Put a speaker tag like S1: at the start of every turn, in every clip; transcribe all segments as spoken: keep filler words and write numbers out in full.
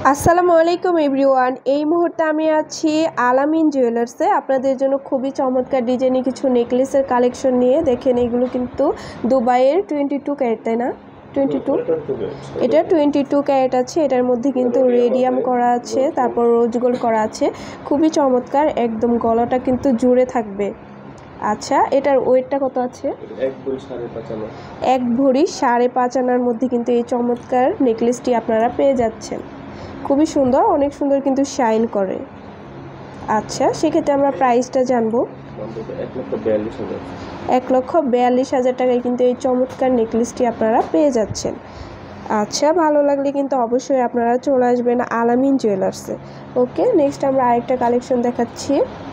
S1: আসসালামু আলাইকুম এভরিওয়ান। এই মুহূর্তে আমি আছি আলামিন জুয়েলার্সে। আপনাদের জন্য খুবই চমৎকার ডিজাইনে কিছু নেকলেসের কালেকশন নিয়ে। দেখেন এগুলো কিন্তু দুবাইয়ের টোয়েন্টি টু ক্যারেট, তাই না? টোয়েন্টি টু এটা টোয়েন্টি টু ক্যারেট আছে। এটার মধ্যে কিন্তু রেডিয়াম করা আছে, তারপর রোজ গোল্ড করা আছে। খুবই চমৎকার, একদম গলাটা কিন্তু জুড়ে থাকবে। আচ্ছা, এটার ওয়েটটা কত আছে? এক ভরি সাড়ে পাঁচ আনার মধ্যে কিন্তু এই চমৎকার নেকলেসটি আপনারা পেয়ে যাচ্ছেন। খুবই সুন্দর, অনেক সুন্দর কিন্তু শাইন করে। আচ্ছা, সেক্ষেত্রে আমরা প্রাইসটা জানবো। এক লক্ষ বিয়াল্লিশ হাজার টাকায় কিন্তু এই চমৎকার নেকলেসটি আপনারা পেয়ে যাচ্ছেন। আচ্ছা, ভালো লাগলে কিন্তু অবশ্যই আপনারা চলে আসবেন আলামিন জুয়েলার্সে। ওকে, নেক্সট আমরা আরেকটা কালেকশন দেখাচ্ছি।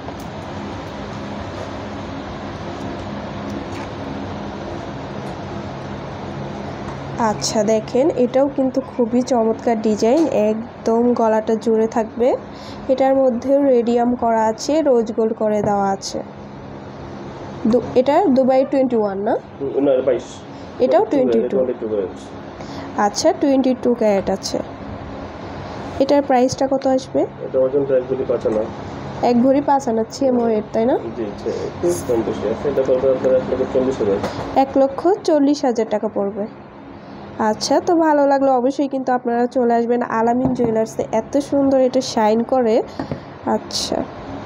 S1: আচ্ছা, দেখেন এটাও কিন্তু খুবই চমৎকার ডিজাইন, একদম গলাটা জুড়ে থাকবে। এটার মধ্যেও রেডিয়াম করা আছে, রোজ গোল্ড করে দেওয়া আছে। এটা দুবাই টোয়েন্টি ওয়ান না? এটাও টোয়েন্টি টু। আচ্ছা, টোয়েন্টি টু ক্যারেট আছে। এটার প্রাইসটা কত আসবে? এক ভরি পাঁচ আনা ছিএমওয়ের, তাই না? এক লক্ষ চল্লিশ হাজার টাকা পড়বে। আচ্ছা, তো ভালো লাগলো অবশ্যই কিন্তু আপনারা চলে আসবেন আলামিন জুয়েলার্সে। এত সুন্দর এটা শাইন করে। আচ্ছা,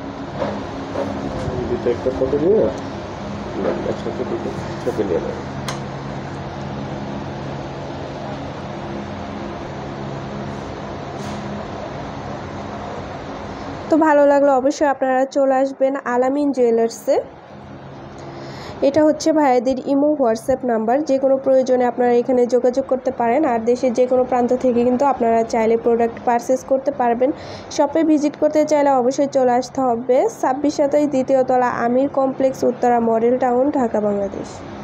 S1: তো ভালো লাগলো অবশ্যই আপনারা চলে আসবেন আলামিন জুয়েলার্সে। এটা হচ্ছে ভাইয়াদের ইমো হোয়াটসঅ্যাপ নাম্বার। যে কোনো প্রয়োজনে আপনারা এখানে যোগাযোগ করতে পারেন। আর দেশের যে কোনো প্রান্ত থেকে কিন্তু আপনারা চাইলে প্রোডাক্ট পারচেস করতে পারবেন। শপে ভিজিট করতে চাইলে অবশ্যই চলে আসতে হবে ছাব্বিশ সাতাশ দ্বিতীয় তলা Amir complex, Uttara model town, Dhaka, Bangladesh.